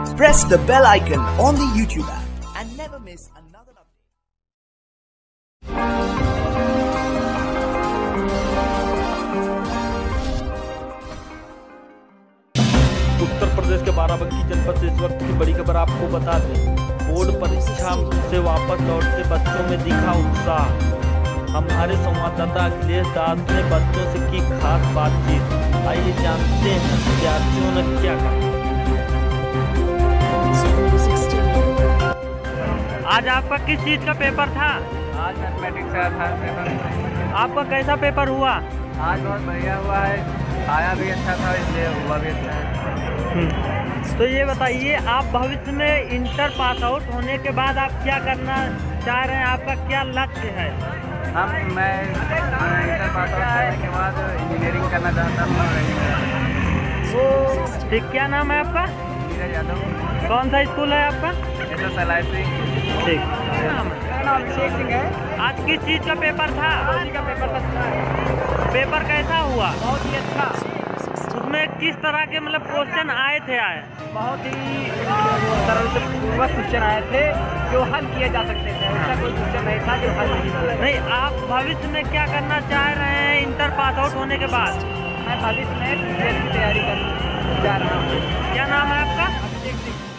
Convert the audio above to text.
Press the bell icon on the YouTube app and never miss another update. Uttar Pradesh के बाराबंकी जनपद से इस वक्त की बड़ी खबर आपको बता दें। बोर्ड परीक्षा से वापस लौटते बच्चों में दिखा उत्साह। हमारे संवाददाता अखिलेश दास ने बच्चों से की खास बातचीत। आइए जानते हैं विद्यार्थियों ने क्या कहा। आज आपका किस चीज का पेपर था? आज मैथमेटिक्स का था पेपर। आपका कैसा पेपर हुआ? आज बहुत बढ़िया हुआ है, आया भी अच्छा था, इसलिए हुआ भी अच्छा है। तो ये बताइए, आप भविष्य में इंटर पास आउट होने के बाद आप क्या करना चाह रहे हैं? आपका क्या लक्ष्य है? मैं इंटर पास आउट करने के बाद इंजीनियरिंग करना चाहता हूँ। ठीक, क्या नाम है आपका? नीरज यादव। कौन सा स्कूल है आपका? ठीक। मेरा नाम अभिषेक सिंह है। आज किस चीज़ का पेपर था? बायोलॉजी का पेपर था। पेपर कैसा हुआ? बहुत ही अच्छा। उसमें किस तरह के मतलब क्वेश्चन आए थे? बहुत ही सरल से पूर्वक क्वेश्चन आए थे जो हल किए जा सकते थे। ऐसा कोई क्वेश्चन नहीं था जो हल नहीं किया। नहीं, आप भविष्य में क्या करना चाह रहे हैं इंटर पास आउट होने के बाद? मैं भविष्य में PTET की तैयारी करने जा रहा हूँ। क्या नाम है आपका? अभिषेक सिंह।